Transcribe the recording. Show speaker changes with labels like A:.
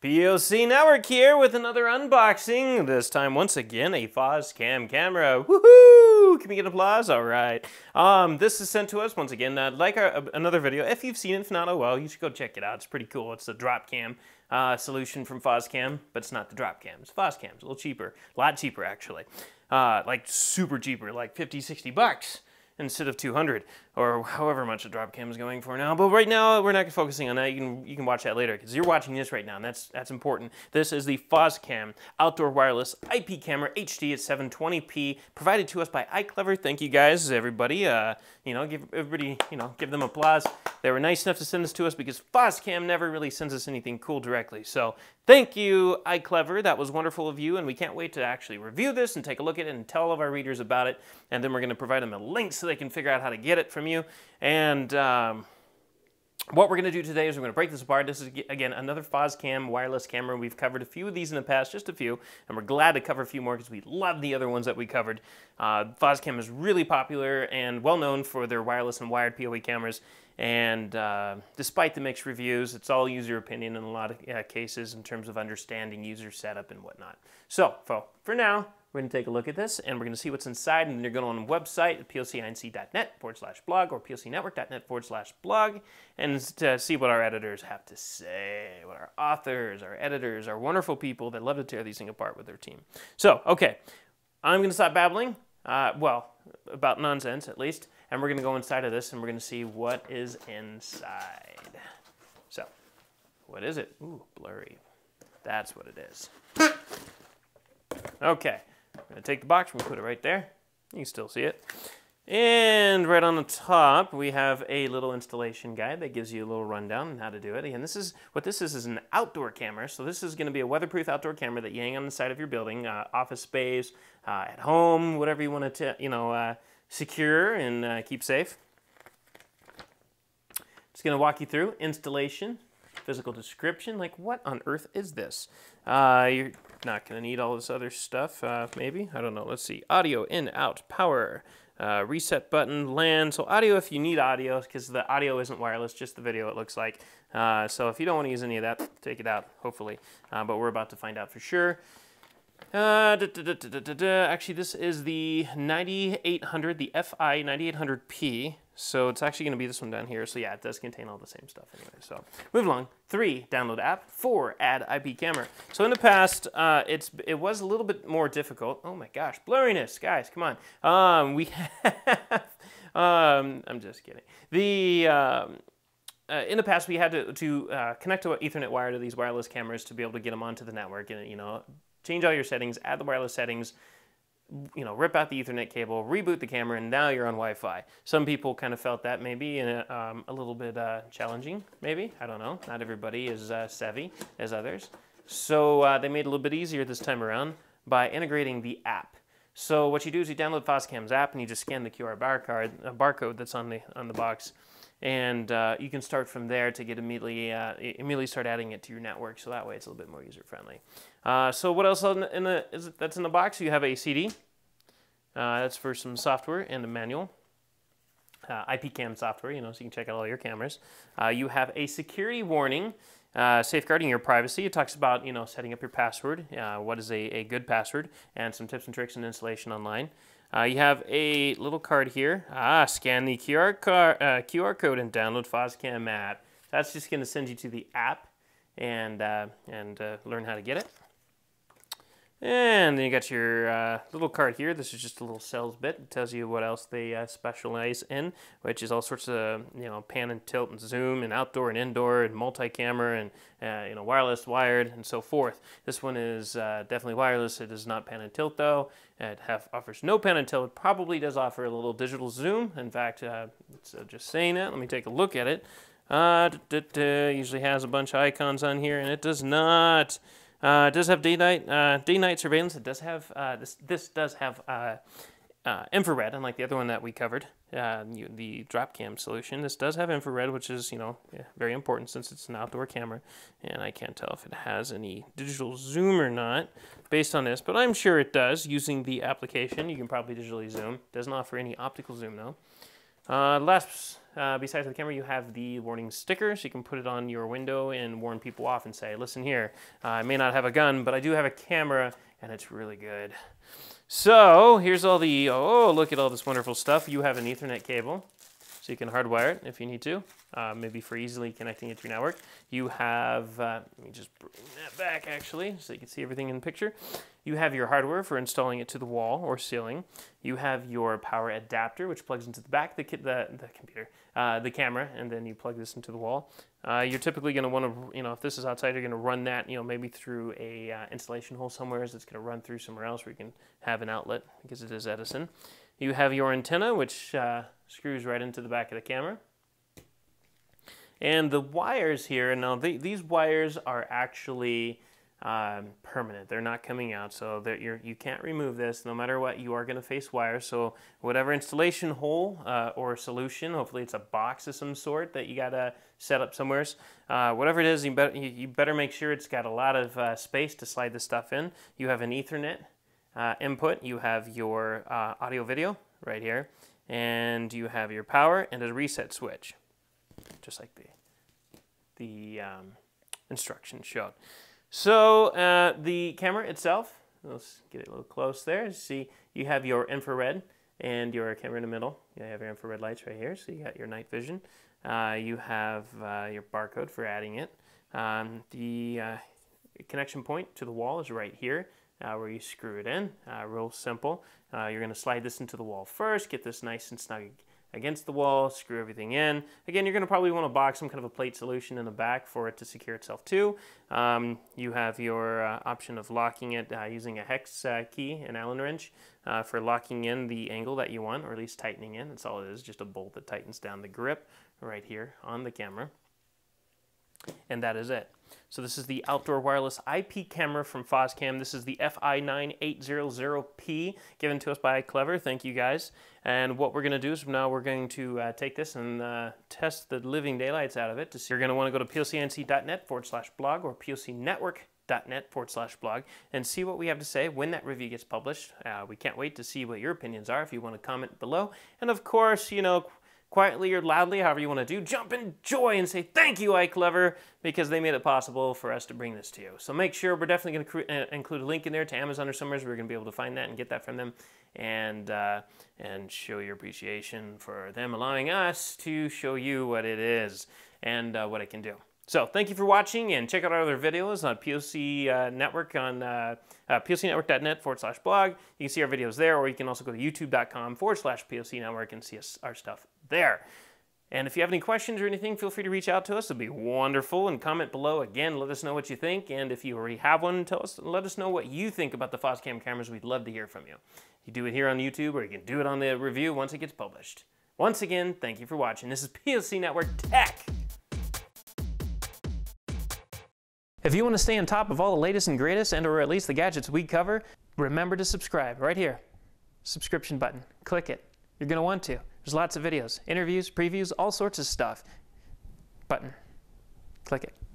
A: POC Network here with another unboxing. This time, once again, a Fozcam camera. Woohoo! Can we get applause? All right. This is sent to us once again, like another video. If you've seen it, if not, oh well, you should go check it out. It's pretty cool. It's the drop cam solution from Fozcam, but it's not the drop cam. It's Fozcam. It's a little cheaper, a lot cheaper actually. Like super cheaper, like 50, 60 bucks. Instead of 200 or however much a drop cam is going for now. But right now we're not focusing on that. You can watch that later because you're watching this right now, and that's important. This is the Fozcam outdoor wireless IP camera HD at 720p, provided to us by iClever. Thank you guys, everybody. Give everybody, give them applause. They were nice enough to send this to us because Fozcam never really sends us anything cool directly. So thank you, iClever. That was wonderful of you, and we can't wait to actually review this and take a look at it and tell all of our readers about it. And then we're going to provide them a link so they can figure out how to get it from you. And what we're going to do today is we're going to break this apart. This is, again, another Fozcam wireless camera. We've covered a few of these in the past, just a few, and we're glad to cover a few more because we love the other ones that we covered. Fozcam is really popular and well-known for their wireless and wired PoE cameras. And despite the mixed reviews, it's all user opinion in a lot of cases in terms of understanding user setup and whatnot. So, for now, we're going to take a look at this, and we're going to see what's inside, and then you're going on the website at plcinc.net/blog or plcnetwork.net/blog, and to see what our editors have to say, what our authors, our editors, our wonderful people that love to tear these things apart with their team. So, okay, I'm going to stop babbling, well, about nonsense at least, and we're going to go inside of this, and we're going to see what is inside. So, what is it? Ooh, blurry. That's what it is. Okay. I'm going to take the box, we're going to put it right there. You can still see it. And right on the top, we have a little installation guide that gives you a little rundown on how to do it. And this is an outdoor camera. So this is going to be a weatherproof outdoor camera that you hang on the side of your building, office space, at home, whatever you want to, secure and keep safe. Just going to walk you through installation, physical description. Like, what on earth is this? You're not going to need all this other stuff, maybe. I don't know. Let's see. Audio, in, out, power, reset button, LAN. So audio if you need audio, because the audio isn't wireless, just the video it looks like. So if you don't want to use any of that, take it out, hopefully. But we're about to find out for sure. Actually, this is the 9800, the FI 9800P. So it's actually going to be this one down here. So yeah, it does contain all the same stuff anyway. So move along. 3, download app. 4, add IP camera. So in the past, it was a little bit more difficult. Oh my gosh, blurriness, guys, come on. We have, I'm just kidding. In the past, we had to connect to an Ethernet wire to these wireless cameras to be able to get them onto the network and, change all your settings, add the wireless settings, rip out the Ethernet cable, reboot the camera, and now you're on Wi-Fi. Some people kind of felt that maybe a little bit challenging, maybe. I don't know. Not everybody is savvy as others. So they made it a little bit easier this time around by integrating the app. So what you do is you download Fozcam's app and you just scan the QR barcode that's on the box. And you can start from there to get immediately start adding it to your network. So that way it's a little bit more user-friendly. So what else that's in the box? You have a CD. That's for some software and a manual. IP cam software, so you can check out all your cameras. You have a security warning, safeguarding your privacy. It talks about, setting up your password, what is a good password, and some tips and tricks in installation online. You have a little card here. Scan the QR code and download Fozcam app. That's just going to send you to the app and learn how to get it. And then you got your little card here. This is just a little sales bit. It tells you what else they specialize in, which is all sorts of pan and tilt and zoom and outdoor and indoor and multi-camera and wireless, wired, and so forth. This one is definitely wireless. It is not pan and tilt though. It offers no pan and tilt. It probably does offer a little digital zoom. In fact, it's just saying that. Let me take a look at it. Usually has a bunch of icons on here, and it does not. It does have day-night surveillance. It does have this does have infrared, unlike the other one that we covered, the drop cam solution. This does have infrared, which is very important since it's an outdoor camera, and I can't tell if it has any digital zoom or not based on this, but I'm sure it does. Using the application, you can probably digitally zoom. It doesn't offer any optical zoom though. Besides the camera, you have the warning sticker, so you can put it on your window and warn people off and say, listen here, I may not have a gun, but I do have a camera, and it's really good. So here's all the, oh, look at all this wonderful stuff. You have an Ethernet cable, so you can hardwire it if you need to, maybe for easily connecting it to your network. You have, let me just bring that back actually, so you can see everything in the picture. You have your hardware for installing it to the wall or ceiling. You have your power adapter, which plugs into the back of the camera, and then you plug this into the wall. You're typically going to want to, if this is outside, you're going to run that, maybe through a installation hole somewhere. It's going to run through somewhere else where you can have an outlet because it is Edison. You have your antenna, which screws right into the back of the camera. And the wires here, now these wires are actually permanent. They're not coming out, so you can't remove this. No matter what, you are going to face wires. So whatever installation hole or solution, hopefully it's a box of some sort that you got to set up somewhere. Whatever it is, you better make sure it's got a lot of space to slide this stuff in. You have an Ethernet input. You have your audio video right here, and you have your power and a reset switch, just like the instructions showed. So the camera itself, let's get it a little close there. See, you have your infrared and your camera in the middle. You have your infrared lights right here, so you got your night vision. You have your barcode for adding it. The connection point to the wall is right here, where you screw it in. Real simple. You're going to slide this into the wall first, get this nice and snug against the wall, screw everything in. Again, you're going to probably want to box some kind of a plate solution in the back for it to secure itself too. You have your option of locking it using a hex key, an Allen wrench, for locking in the angle that you want, or at least tightening in. That's all it is, just a bolt that tightens down the grip right here on the camera. And that is it. So this is the outdoor wireless IP camera from Foscam. This is the FI9800P, given to us by iClever. Thank you guys. And what we're going to do is now we're going to take this and test the living daylights out of it. You're going to want to go to plcnc.net/blog or plcnetwork.net/blog and see what we have to say when that review gets published. We can't wait to see what your opinions are if you want to comment below. And of course, quietly or loudly, however you want to do, jump in joy and say thank you, iClever, because they made it possible for us to bring this to you. So make sure, we're definitely going to include a link in there to Amazon or somewhere, so we're going to be able to find that and get that from them, and show your appreciation for them allowing us to show you what it is and what it can do. So thank you for watching, and check out our other videos on POC Network on plcnetwork.net/blog. You can see our videos there, or you can also go to youtube.com/POC Network and see our stuff there. And if you have any questions or anything, feel free to reach out to us. It'd be wonderful. And comment below. Again, let us know what you think. And if you already have one, let us know what you think about the Foscam cameras. We'd love to hear from you. You do it here on YouTube, or you can do it on the review once it gets published. Once again, thank you for watching. This is POC Network Tech. If you want to stay on top of all the latest and greatest, or at least the gadgets we cover, remember to subscribe right here. Subscription button. Click it. You're going to want to. There's lots of videos, interviews, previews, all sorts of stuff. Button. Click it.